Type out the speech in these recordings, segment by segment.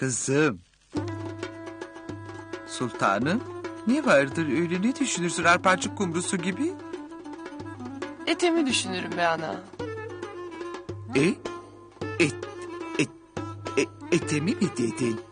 Kızım. Sultanım. Ne vardır öyle, ne düşünürsün arpacık kumrusu gibi? Etemi düşünürüm be ana. Et, et, etemi mi dedin?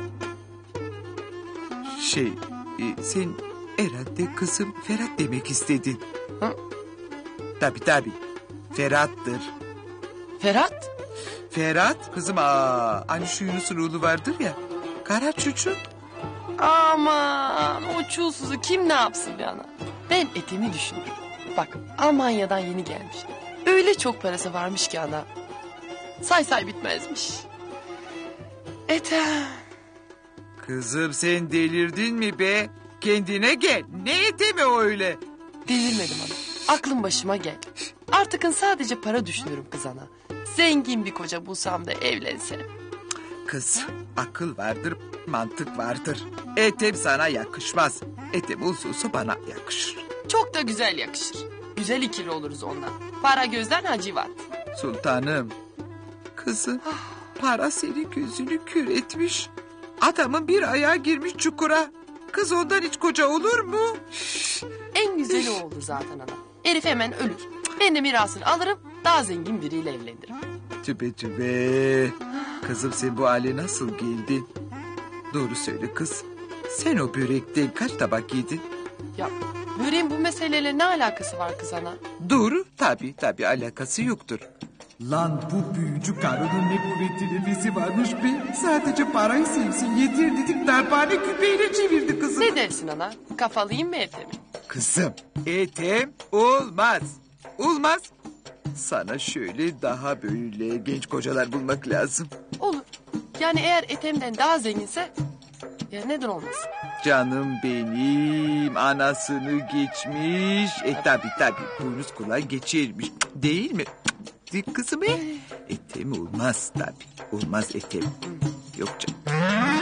Sen herhalde kızım Ferhat demek istedin. Hı? Tabii. Ferhat'tır. Ferhat? Ferhat kızım, hani şu Yunus'un oğlu vardır ya. Kara çocuk. Aman o çulsuzu kim ne yapsın be ana? Ben Etemi düşünürüm. Bak Almanya'dan yeni gelmiş. Öyle çok parası varmış ki ana. Say bitmezmiş. Ethem. Kızım sen delirdin mi be? Kendine gel. Ne etemi o öyle? Delirmedim ana. Aklım başıma gel. Artıkın sadece para düşünürüm kız ana. Zengin bir koca bulsam da evlensem. Kız akıl vardır, mantık vardır. Etem sana yakışmaz. Etem olsa bana yakışır. Çok da güzel yakışır. Güzel ikili oluruz ondan. Para gözden hacivat. Sultanım. Kızım para senin gözünü kör etmiş. Adamın bir ayağı girmiş çukura. Kız ondan hiç koca olur mu? En güzeli o olur zaten ana. Herif hemen ölür. Ben de mirasını alırım, daha zengin biriyle evlenirim. Tübe. Kızım sen bu hale nasıl geldin? Doğru söyle kız. Sen o börekten kaç tabak yedin? Ya böreğin bu meseleyle ne alakası var kız ana? Doğru, tabii alakası yoktur. Lan bu büyücü karının ne kuvvetli nefesi varmış be. Sadece parayı sevsin yeter dedik, darphane küpeyle çevirdi kızım. Ne dersin ana? Kafalıyım mı Ethem'i? Kızım, Ethem olmaz. Olmaz. Sana şöyle daha böyle genç kocalar bulmak lazım. Olur. Yani eğer Ethem'den daha zenginse... Ya neden olmasın? Canım benim, anasını geçmiş. Tabii boynuz kulağı geçirmiş. Değil mi? Değil kızım be. Ethem olmaz tabii. Olmaz Ethem. Yok canım.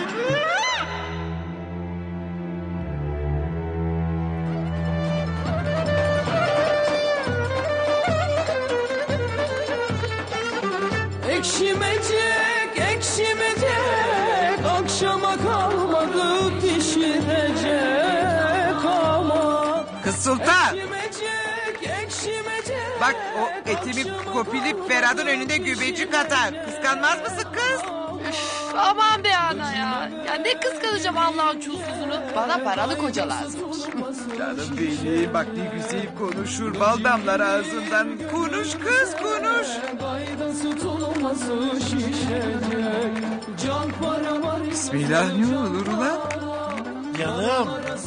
Ekşimecek, akşama kalmadı pişirecek ama. Kız Sultan. Ekşimecek. Bak o etimi kopilip Ferhat'ın önünde gübecik atar. Kıskanmaz mısın kız? Üf, aman be ana ya. Ya ne kıskanacağım Allah'ın çulsuzunu. Bana paralı koca lazım. Canım benim, bak ne güzel konuşur, bal damlar ağzından. Konuş kız, konuş. Bismillah, ne olur ulan? Canım.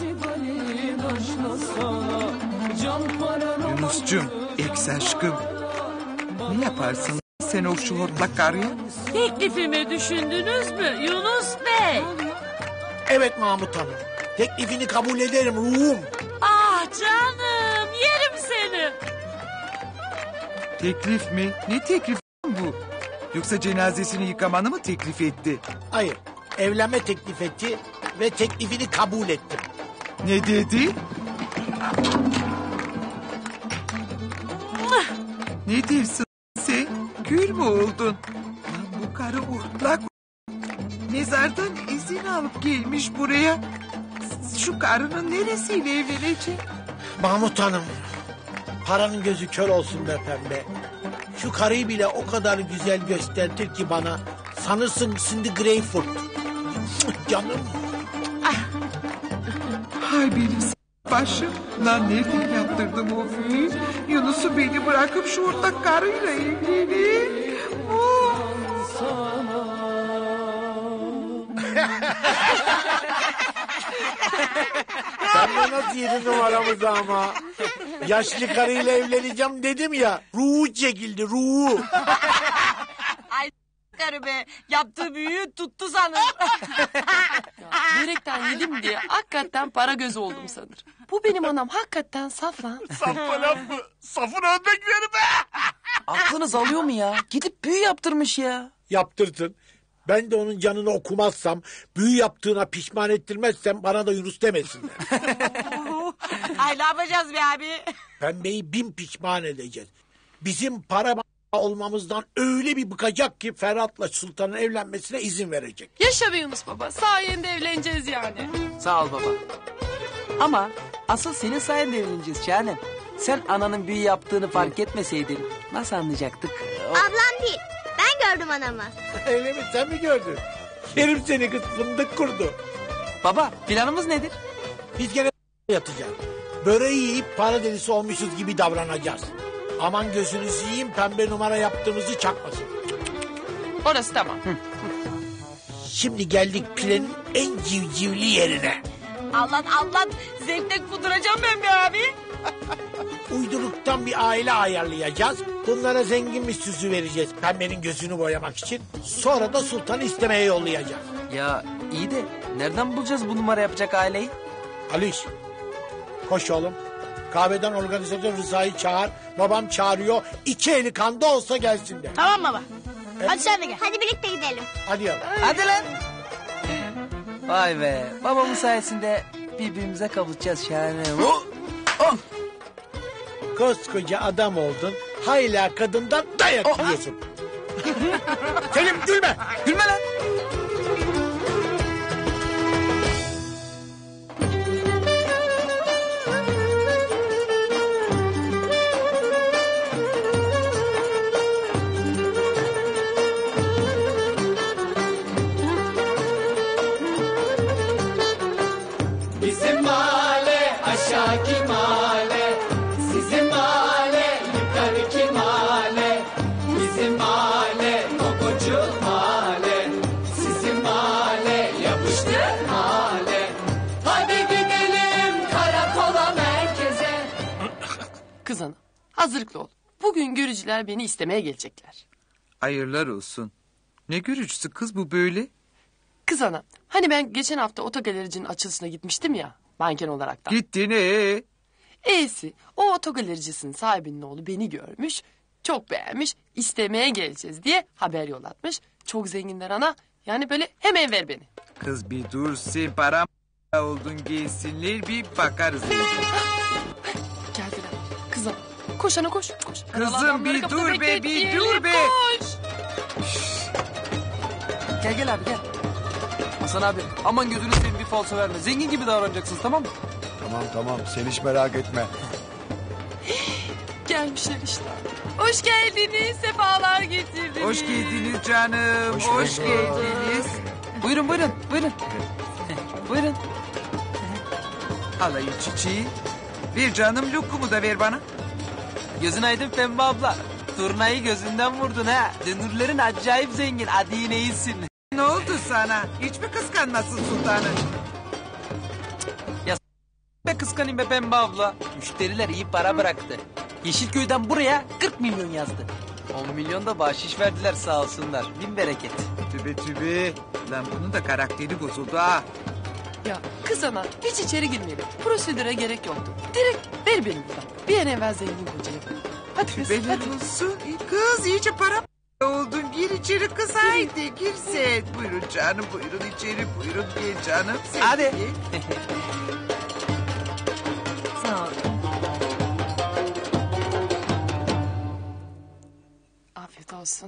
Yunus'cum, ex aşkım. Ne yaparsın sen o şu hortlak karıya? Teklifimi düşündünüz mü Yunus Bey? Evet Mahmut Hanım. Teklifini kabul ederim ruhum. Ah canım, yerim seni. Teklif mi? Ne teklif bu? Yoksa cenazesini yıkamanı mı teklif etti? Hayır, evlenme teklif etti ve teklifini kabul ettim. Ne dedi? Ne diyorsun sen? Gül mü oldun? Lan bu karı urtlak. Mezardan izin alıp gelmiş buraya. Şu karının neresiyle evlenecek? Mahmut Hanım, paranın gözü kör olsun be pembe. Şu karıyı bile o kadar güzel gösterdir ki bana. Sanırsın Cindy Greyfurt. Canım. Hay benim başım. Lan nereden yaptırdım o büyüyü? Yunus'u beni bırakıp şu ortak karıyla evlenir. Sen de nasıl yedin numaramızı ama? Yaşlı karıyla evleneceğim dedim ya. Ruhu çekildi, ruhu. Ay karı be, yaptığı büyüğü tuttu sanır. Börekten yedim diye hakikaten para göz oldum sanır. Bu benim anam hakikaten saf lan. Saf falan mı? Safın örnekleri be. Aklınız alıyor mu ya? Gidip büyü yaptırmış ya. Yaptırsın. Ben de onun canını okumazsam, büyü yaptığına pişman ettirmezsem bana da Yunus demesinler. Ay ne yapacağız be abi? Pembeyi 1000 pişman edeceğiz. Bizim para olmamızdan öyle bir bıkacak ki Ferhat'la Sultan'ın evlenmesine izin verecek. Yaşa be Yunus baba. Sayende evleneceğiz yani. Sağ ol baba. Ama asıl senin sayende evleneceğiz Şahanem. Sen ananın büyü yaptığını fark etmeseydin nasıl anlayacaktık? Ablam değil. Ben gördüm anamı. Öyle mi, sen mi gördün? Yerim seni kız, fındık kurdu. Baba planımız nedir? Biz gene yatacağız. Böreği yiyip para delisi olmuşuz gibi davranacağız. Aman gözünüzü yiyeyim, pembe numara yaptığımızı çakmasın. Orası tamam. Şimdi geldik planın en civcivli yerine. Allah Allah. Zevkten kuduracağım ben be abi. Uyduruktan bir aile ayarlayacağız. Bunlara zengin bir süsü vereceğiz pembenin gözünü boyamak için. Sonra da sultanı istemeye yollayacağız. Ya iyi de nereden bulacağız bu numara yapacak aileyi? Aliş, koş oğlum. Kahveden organizatör Rıza'yı çağır. Babam çağırıyor. 2 eli kanda olsa gelsin de. Tamam baba. Hadi sen de gel. Hadi birlikte gidelim. Hadi yavrum. Hadi lan. Vay be babamın sayesinde birbirimize kavuşacağız Şahanem. Koskoca adam oldun. Hala kadından dayak yiyorsun. Selim gülme. Gülme lan. Bizim mahalle aşağıki mahalle, sizin mahalle yukarıki mahalle. Bizim mahalle kokocu mahalle, sizin mahalle yapıştı mahalle. Hadi gidelim karakola merkeze. Kız ana, hazırlıklı ol. Bugün görücüler beni istemeye gelecekler. Hayırlar olsun. Ne görücüsü kız bu böyle? Kız ana, hani ben geçen hafta otogalericinin açılışına gitmiştim ya, manken olarak da. Gittin E'si, o otogalericisinin sahibinin oğlu beni görmüş, çok beğenmiş, istemeye geleceğiz diye haber yollatmış. Çok zenginler ana, yani böyle hemen ver beni. Kız bir dur sen param oldun gelsinler bir bakarız. Geldiler. Kız ana, koş ana koş. Koş. Kızım bir dur be bir dur be. Koş. Gel abi gel. Hasan abi aman gözünü seveyim bir falso verme. Zengin gibi davranacaksınız tamam mı? Tamam sen hiç merak etme. Gelmişler işte. Hoş geldiniz, sefalar getirdiniz. Hoş geldiniz canım. Hoş geldiniz. Buyurun. Buyurun. Alayım çiçeği. Ver canım lokumu da ver bana. Gözün aydın Pembe abla. Turnayı gözünden vurdun ha. Dönürlerin acayip zengin. Hadi yine iyisin. Ne oldu sana? Hiç mi kıskanmasın sultanı? Be kıskanayım be Pembe abla. Müşteriler iyi para bıraktı. Yeşilköy'den buraya 40 milyon yazdı. 10 milyon da bahşiş verdiler sağ olsunlar. Bin bereket. Tübe. Lan bunun da karakteri bozuldu ha. Ya kız ana, hiç içeri girmeyelim. Prosedüre gerek yoktu. Direkt ver beni buradan. Bir an evvel zengin kocayı. Hadi kız, Tübeler hadi. olsun. Kız iyice para oldun. Gir içeri kız haydi gir sen. Buyurun canım buyurun içeri buyurun gel canım. Sen Hadi. gel. Sağ ol. Afiyet olsun.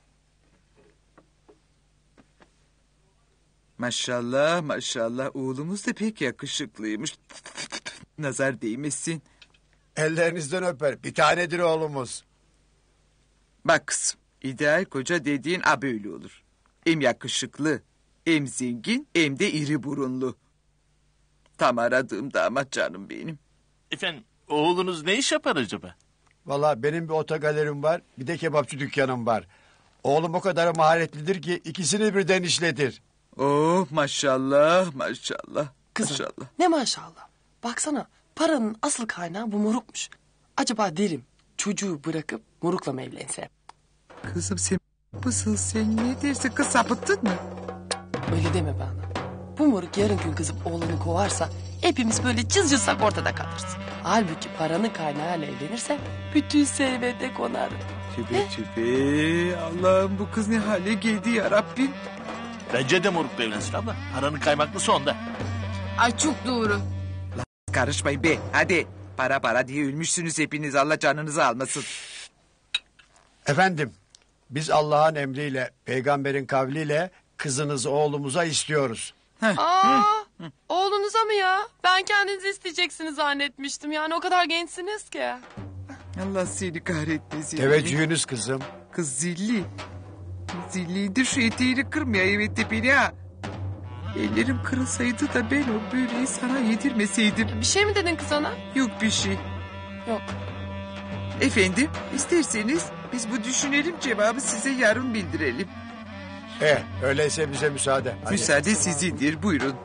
Maşallah oğlumuz da pek yakışıklıymış. Nazar değmesin. Ellerinizden öper. Bir tanedir oğlumuz. Bak kızım ideal koca dediğin böyle olur. Hem yakışıklı hem zengin hem de iri burunlu. Tam aradığım damat canım benim. Efendim oğlunuz ne iş yapar acaba? Vallahi benim bir otogalerim var. Bir de kebapçı dükkanım var. Oğlum o kadar maharetlidir ki ikisini birden işletir. Oh maşallah. Kızım, Maşallah. ne maşallah. Baksana, paranın asıl kaynağı bu morukmuş. Acaba derim, çocuğu bırakıp morukla mı evlensem? Kızım sen mısın sen ne dersin kız sapıttın mı? Öyle deme bana. Bu moruk yarın gün kızıp oğlunu kovarsa hepimiz böyle cızcızsak ortada kalırız. Halbuki paranın kaynağıyla evlenirse bütün servete konarım. Tübe. Allah'ım bu kız ne hale geldi ya Rabbim. Bence de morukla evlensin abla. Paranın kaymaklısı onda. Ay çok doğru. Karışmayın be hadi. Para diye ölmüşsünüz hepiniz Allah canınızı almasın. Efendim, biz Allah'ın emriyle, peygamberin kavliyle kızınızı oğlumuza istiyoruz. Aa, oğlunuza mı ya? Ben kendinizi isteyeceksiniz zannetmiştim. Yani o kadar gençsiniz ki. Allah seni kahretmesin. Teveccühünüz kızım. Kız zilli. Zillidir şu eteğini kırmaya evet tepeni ha. Ellerim kırılsaydı da ben o böreği sana yedirmeseydim. Bir şey mi dedin kız ana? Yok bir şey. Yok. Efendim isterseniz biz bu düşünelim cevabı size yarın bildirelim. Öyleyse bize müsaade. Hadi. Müsaade sizindir buyurun.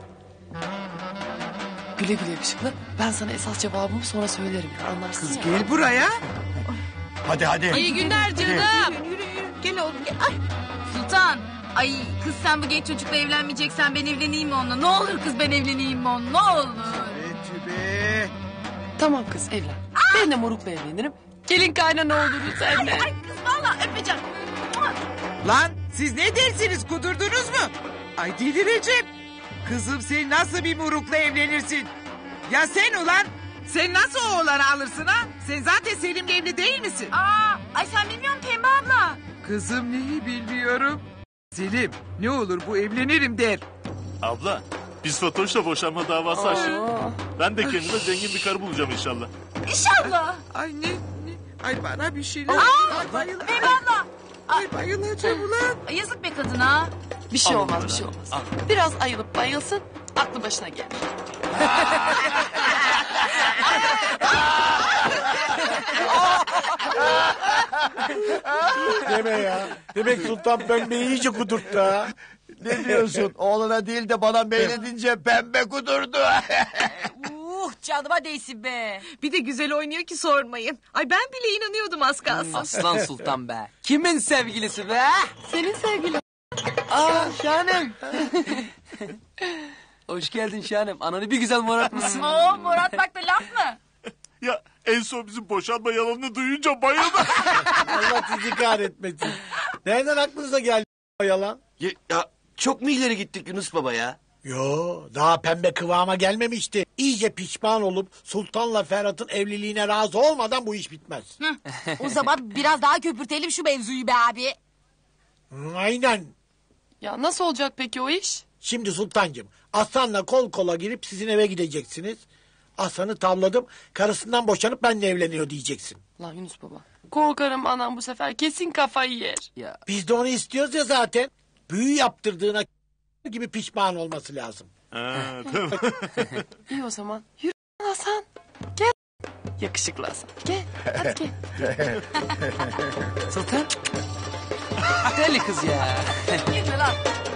Güle güle yakışıklı. Ben sana esas cevabımı sonra söylerim. Anlarsın Kız ya. gel buraya. Hadi. İyi günler canım. Gel oğlum gel. Ay. Sultan. Ay kız sen bu genç çocukla evlenmeyeceksen ben evleneyim mi onunla? Ne olur kız ben evleneyim mi onunla? Ne olur. Be. Tamam kız evlen. Ben de morukla evlenirim. Gelin kaynana oluruz seninle. Ay kız vallahi öpeceğim. Lan siz ne dersiniz kudurdunuz mu? Ay delireceğim. Kızım sen nasıl bir murukla evlenirsin? Ya sen ulan sen nasıl o oğlanı alırsın ha? Sen zaten Selim'le evli değil misin? Ay sen bilmiyor musun Pembe abla? Kızım neyi bilmiyorum. Selim ne olur bu evlenirim der. Abla biz Fatoş'la boşanma davası açtık. Ben de kendime zengin bir karı bulacağım inşallah. İnşallah. Ay ne? Ay bana bir şeyler. Ay bayıl. Pembe abla. Ay bayılacağım ulan. Ay, yazık be kadına. Bir şey olmaz bir şey olmaz. Biraz ayılıp bayılsın aklı başına gelir. Deme ya. Demek Sultan Pembe'yi iyice kudurttu ha. Ne diyorsun? Oğluna değil de bana meyledince pembe kudurdu. Canıma değsin be. Bir de güzel oynuyor ki sormayın. Ay ben bile inanıyordum az kalsın. Aslan Sultan be. Kimin sevgilisi be? Senin sevgilin. Aa Şahanem. Hoş geldin Şahanem. Ananı bir güzel moratmışsın. Oo Murat bak da laf mı? Ya en son bizim boşanma yalanını duyunca bayıldım. Allah sizi kahretmesin. Nereden aklınıza geldi o yalan? Ya çok mu ileri gittik Yunus Baba ya? Yo, daha pembe kıvama gelmemişti. İyice pişman olup Sultan'la Ferhat'ın evliliğine razı olmadan bu iş bitmez. O zaman biraz daha köpürtelim şu mevzuyu be abi. Aynen. Ya nasıl olacak peki o iş? Şimdi Sultancığım, Aslan'la kol kola girip sizin eve gideceksiniz. Aslan'ı tavladım, karısından boşanıp benimle evleniyor diyeceksin. Lan Yunus baba. Korkarım anam bu sefer kesin kafayı yer. Ya Biz de onu istiyoruz ya zaten. Büyü yaptırdığına gibi pişman olması lazım. Değil mi? İyi o zaman. Yürü Hasan. Gel. Yakışıklı Hasan. Gel. Hadi gel. Sultan. Deli kız ya. Gitme lan.